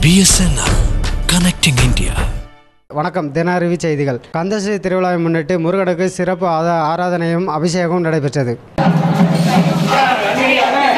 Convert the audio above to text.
BSNL Connecting India. வணக்கம். தின அறிவி செய்திகள். கந்தசஷ்டி திருவிழாவை முன்னிட்டு முருகனுக்கு சிறப்பு ஆராதனையும் அபிஷேகமும் நடைபெற்றது.